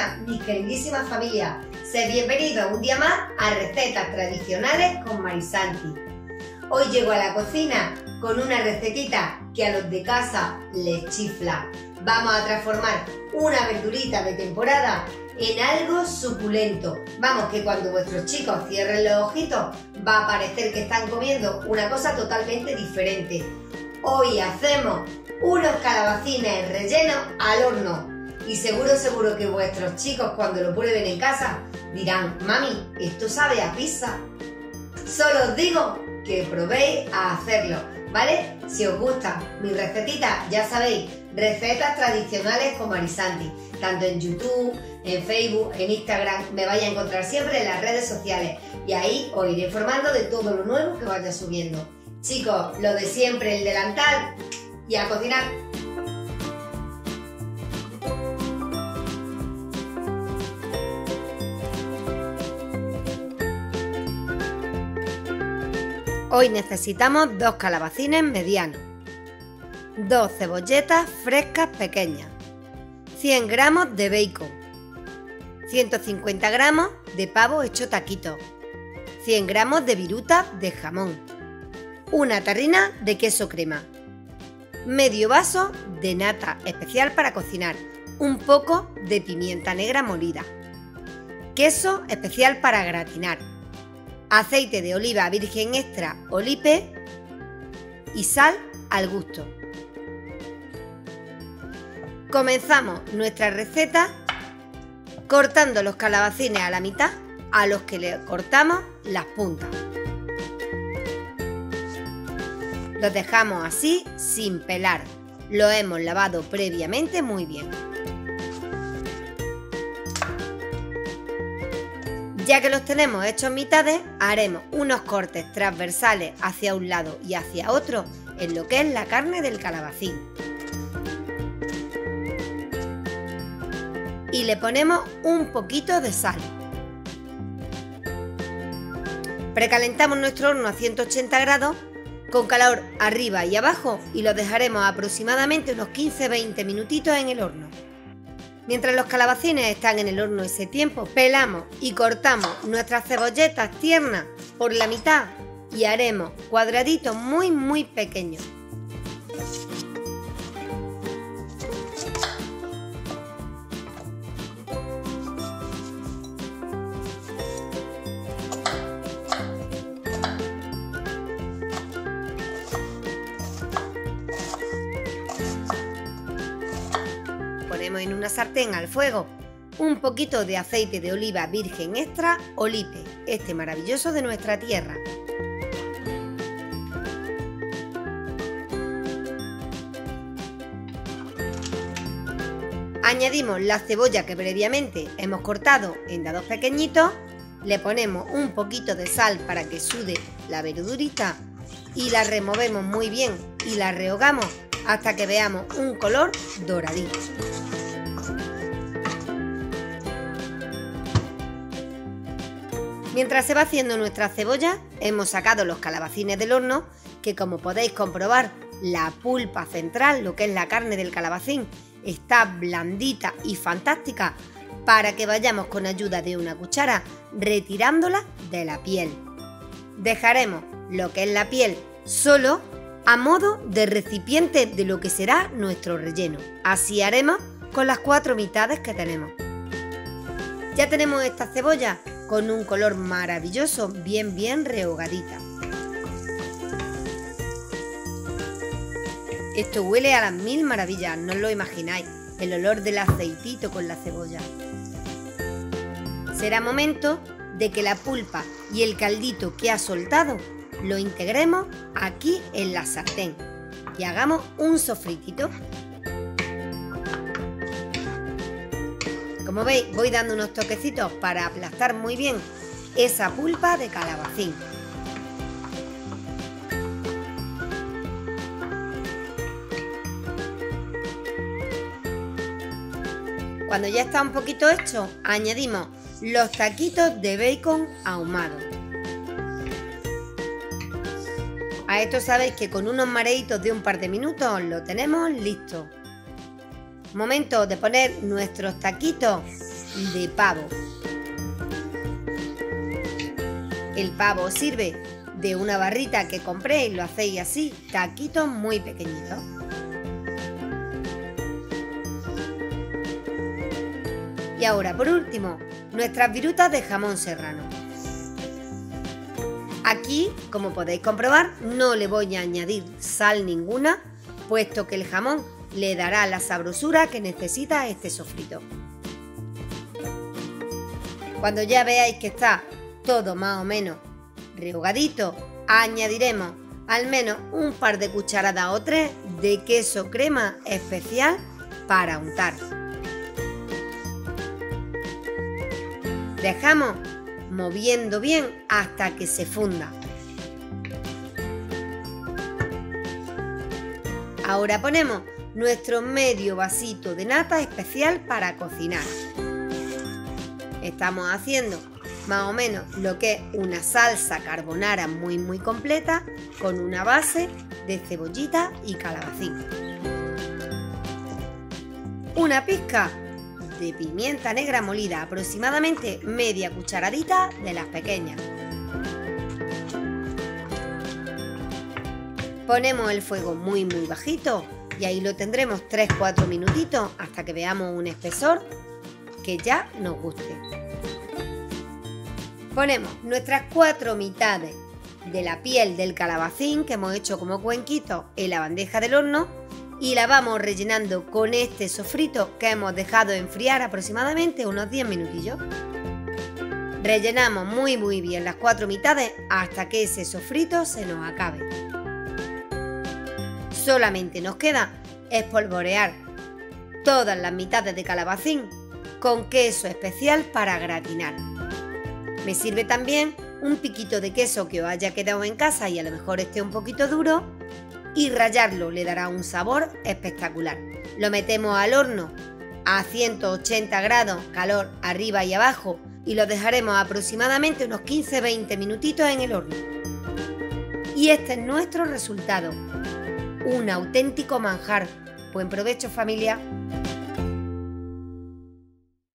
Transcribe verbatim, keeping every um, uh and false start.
buenas, mi queridísima familia. Sed bienvenidos un día más a Recetas Tradicionales con Marisanti. Hoy llego a la cocina con una recetita que a los de casa les chifla. Vamos a transformar una verdurita de temporada en algo suculento. Vamos, que cuando vuestros chicos cierren los ojitos va a parecer que están comiendo una cosa totalmente diferente. Hoy hacemos unos calabacines rellenos al horno. Y seguro, seguro que vuestros chicos cuando lo prueben en casa dirán: mami, esto sabe a pizza. Solo os digo que probéis a hacerlo, ¿vale? Si os gusta mi recetita, ya sabéis, Recetas Tradicionales con Marisanti. Tanto en YouTube, en Facebook, en Instagram, me vais a encontrar siempre en las redes sociales. Y ahí os iré informando de todo lo nuevo que vaya subiendo. Chicos, lo de siempre, el delantal y a cocinar. Hoy necesitamos dos calabacines medianos, dos cebolletas frescas pequeñas, cien gramos de bacon, ciento cincuenta gramos de pavo hecho taquitos, cien gramos de viruta de jamón, una tarrina de queso crema, medio vaso de nata especial para cocinar, un poco de pimienta negra molida, queso especial para gratinar, aceite de oliva virgen extra Olipe y sal al gusto. Comenzamos nuestra receta cortando los calabacines a la mitad, a los que le cortamos las puntas. Los dejamos así sin pelar. Lo hemos lavado previamente muy bien. Ya que los tenemos hechos mitades, haremos unos cortes transversales hacia un lado y hacia otro en lo que es la carne del calabacín. Y le ponemos un poquito de sal. Precalentamos nuestro horno a ciento ochenta grados con calor arriba y abajo y lo dejaremos aproximadamente unos quince a veinte minutitos en el horno. Mientras los calabacines están en el horno ese tiempo, pelamos y cortamos nuestras cebolletas tiernas por la mitad y haremos cuadraditos muy muy pequeños. Ponemos en una sartén al fuego un poquito de aceite de oliva virgen extra Olipe, este maravilloso de nuestra tierra. Añadimos la cebolla que previamente hemos cortado en dados pequeñitos, le ponemos un poquito de sal para que sude la verdurita y la removemos muy bien y la rehogamos hasta que veamos un color doradito. Mientras se va haciendo nuestra cebolla, hemos sacado los calabacines del horno, que como podéis comprobar, la pulpa central, lo que es la carne del calabacín, está blandita y fantástica, para que vayamos con ayuda de una cuchara retirándola de la piel. Dejaremos lo que es la piel solo a modo de recipiente de lo que será nuestro relleno. Así haremos con las cuatro mitades que tenemos. Ya tenemos esta cebolla con un color maravilloso, bien bien rehogadita. Esto huele a las mil maravillas, no os lo imagináis, el olor del aceitito con la cebolla. Será momento de que la pulpa y el caldito que ha soltado lo integremos aquí en la sartén y hagamos un sofritito. Como veis, voy dando unos toquecitos para aplastar muy bien esa pulpa de calabacín. Cuando ya está un poquito hecho, añadimos los taquitos de bacon ahumado. A esto sabéis que con unos mareitos de un par de minutos lo tenemos listo. Momento de poner nuestros taquitos de pavo. El pavo sirve de una barrita que compré y lo hacéis así, taquitos muy pequeñitos. Y ahora, por último, nuestras virutas de jamón serrano. Aquí, como podéis comprobar, no le voy a añadir sal ninguna, puesto que el jamón le dará la sabrosura que necesita este sofrito. Cuando ya veáis que está todo más o menos rehogadito, añadiremos al menos un par de cucharadas o tres de queso crema especial para untar. Dejamos moviendo bien hasta que se funda. Ahora ponemos nuestro medio vasito de nata especial para cocinar. Estamos haciendo más o menos lo que es una salsa carbonara muy muy completa con una base de cebollita y calabacín. Una pizca de pimienta negra molida, aproximadamente media cucharadita de las pequeñas. Ponemos el fuego muy muy bajito y ahí lo tendremos tres a cuatro minutitos hasta que veamos un espesor que ya nos guste. Ponemos nuestras cuatro mitades de la piel del calabacín que hemos hecho como cuenquitos en la bandeja del horno y la vamos rellenando con este sofrito que hemos dejado enfriar aproximadamente unos diez minutillos. Rellenamos muy muy bien las cuatro mitades hasta que ese sofrito se nos acabe. Solamente nos queda espolvorear todas las mitades de calabacín con queso especial para gratinar. Me sirve también un piquito de queso que os haya quedado en casa y a lo mejor esté un poquito duro, y rallarlo le dará un sabor espectacular. Lo metemos al horno a ciento ochenta grados, calor arriba y abajo, y lo dejaremos aproximadamente unos quince a veinte minutitos en el horno. Y este es nuestro resultado. Un auténtico manjar. Buen provecho, familia.